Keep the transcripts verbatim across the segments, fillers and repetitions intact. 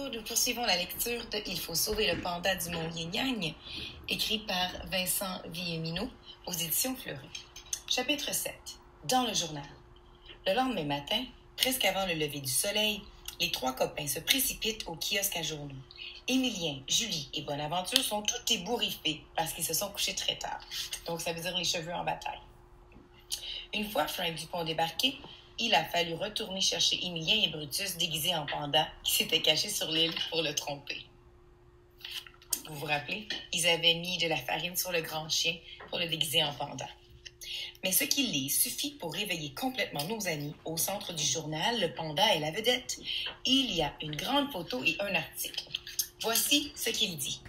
Bonjour, nous poursuivons la lecture de Il faut sauver le panda du mont Yin-Yang, écrit par Vincent Villemineau aux éditions Fleury. Chapitre sept. Dans le journal. Le lendemain matin, presque avant le lever du soleil, les trois copains se précipitent au kiosque à journaux. Émilien, Julie et Bonaventure sont tous ébouriffés parce qu'ils se sont couchés très tard. Donc, ça veut dire les cheveux en bataille. Une fois Frank Dupont débarqué, il a fallu retourner chercher Émilien et Brutus déguisés en panda qui s'étaient cachés sur l'île pour le tromper. Vous vous rappelez? Ils avaient mis de la farine sur le grand chien pour le déguiser en panda. Mais ce qu'il lit suffit pour réveiller complètement nos amis. Au centre du journal, le panda est la vedette. Il y a une grande photo et un article. Voici ce qu'il dit.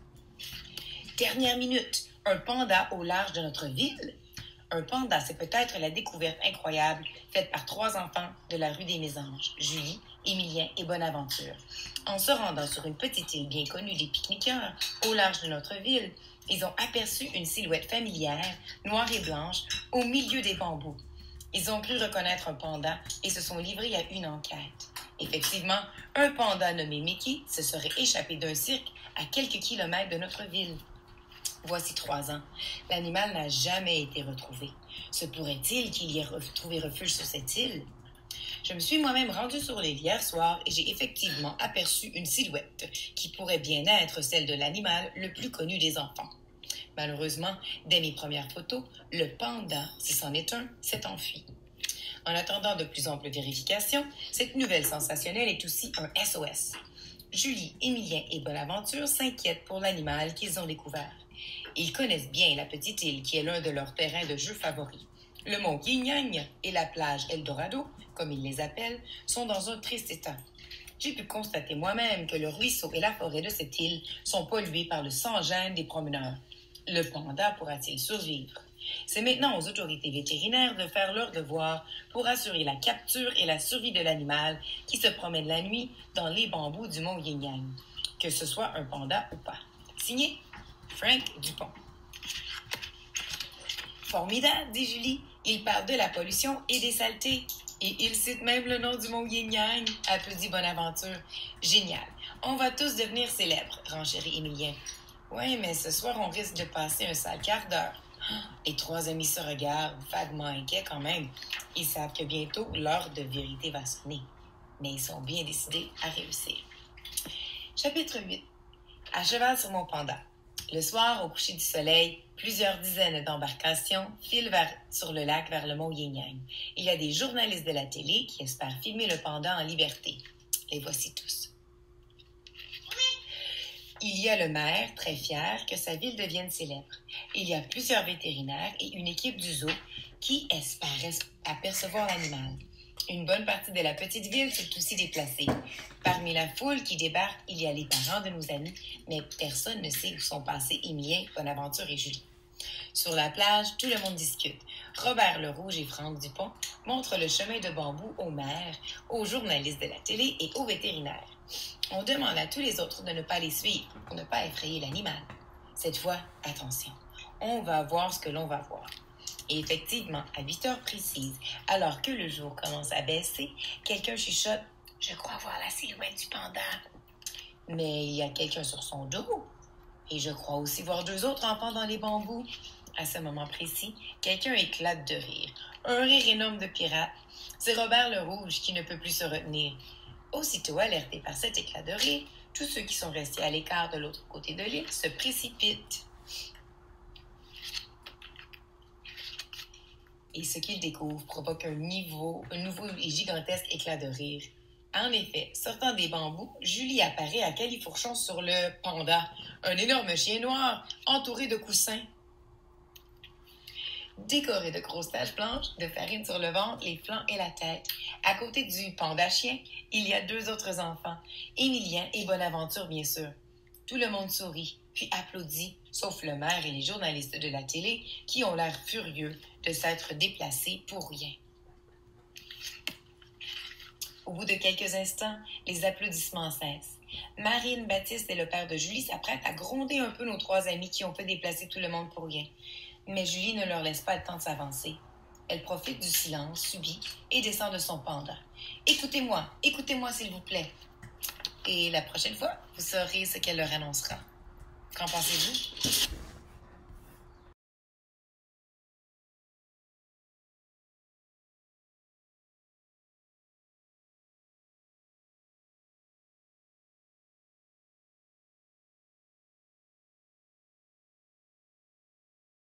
Dernière minute, un panda au large de notre ville. Un panda, c'est peut-être la découverte incroyable faite par trois enfants de la rue des Mésanges, Julie, Émilien et Bonaventure. En se rendant sur une petite île bien connue des pique-niqueurs, au large de notre ville, ils ont aperçu une silhouette familière, noire et blanche, au milieu des bambous. Ils ont cru reconnaître un panda et se sont livrés à une enquête. Effectivement, un panda nommé Mickey se serait échappé d'un cirque à quelques kilomètres de notre ville. Voici trois ans. L'animal n'a jamais été retrouvé. Se pourrait-il qu'il y ait trouvé refuge sur cette île? Je me suis moi-même rendue sur l'île hier soir et j'ai effectivement aperçu une silhouette qui pourrait bien être celle de l'animal le plus connu des enfants. Malheureusement, dès mes premières photos, le panda, si c'en est un, s'est enfui. En attendant de plus amples vérifications, cette nouvelle sensationnelle est aussi un S O S. Julie, Émilien et Bonaventure s'inquiètent pour l'animal qu'ils ont découvert. Ils connaissent bien la petite île qui est l'un de leurs terrains de jeu favoris. Le mont Yin-Yang et la plage Eldorado, comme ils les appellent, sont dans un triste état. J'ai pu constater moi-même que le ruisseau et la forêt de cette île sont pollués par le sans-gêne des promeneurs. Le panda pourra-t-il survivre? C'est maintenant aux autorités vétérinaires de faire leur devoir pour assurer la capture et la survie de l'animal qui se promène la nuit dans les bambous du mont Yin-Yang, que ce soit un panda ou pas. Signé Frank Dupont. Formidable, dit Julie. Il parle de la pollution et des saletés. Et il cite même le nom du mont Yin-Yang, applaudit Bonaventure. Génial. On va tous devenir célèbres, renchérit Émilien. Oui, mais ce soir, on risque de passer un sale quart d'heure. Les trois amis se regardent, vaguement inquiets quand même. Ils savent que bientôt, l'heure de vérité va sonner. Mais ils sont bien décidés à réussir. Chapitre huit. À cheval sur mon panda. Le soir, au coucher du soleil, plusieurs dizaines d'embarcations filent vers, sur le lac vers le mont Yin-Yang. Il y a des journalistes de la télé qui espèrent filmer le panda en liberté. Les voici tous. Il y a le maire, très fier que sa ville devienne célèbre. Il y a plusieurs vétérinaires et une équipe du zoo qui espèrent apercevoir l'animal. Une bonne partie de la petite ville s'est aussi déplacée. Parmi la foule qui débarque, il y a les parents de nos amis, mais personne ne sait où sont passés Émilien, Bonaventure et Julie. Sur la plage, tout le monde discute. Robert le Rouge et Franck Dupont montrent le chemin de bambou au maire, aux journalistes de la télé et aux vétérinaires. On demande à tous les autres de ne pas les suivre pour ne pas effrayer l'animal. Cette fois, attention, on va voir ce que l'on va voir. Et effectivement, à huit heures précises, alors que le jour commence à baisser, quelqu'un chuchote « Je crois voir la silhouette du panda. » Mais il y a quelqu'un sur son dos. Et je crois aussi voir deux autres enfants dans les bambous. À ce moment précis, quelqu'un éclate de rire. Un rire énorme de pirate. C'est Robert le Rouge qui ne peut plus se retenir. Aussitôt alertés par cet éclat de rire, tous ceux qui sont restés à l'écart de l'autre côté de l'île se précipitent. Et ce qu'ils découvrent provoque un, niveau, un nouveau et gigantesque éclat de rire. En effet, sortant des bambous, Julie apparaît à califourchon sur le panda, un énorme chien noir entouré de coussins. Décoré de grosses taches blanches, de farine sur le ventre, les flancs et la tête. À côté du panda chien, il y a deux autres enfants, Émilien et Bonaventure bien sûr. Tout le monde sourit, puis applaudit, sauf le maire et les journalistes de la télé qui ont l'air furieux de s'être déplacés pour rien. Au bout de quelques instants, les applaudissements cessent. Marine, Baptiste et le père de Julie s'apprêtent à gronder un peu nos trois amis qui ont fait déplacer tout le monde pour rien. Mais Julie ne leur laisse pas le temps de s'avancer. Elle profite du silence subi et descend de son panda. « Écoutez-moi, écoutez-moi s'il vous plaît. » Et la prochaine fois, vous saurez ce qu'elle leur annoncera. Qu'en pensez-vous?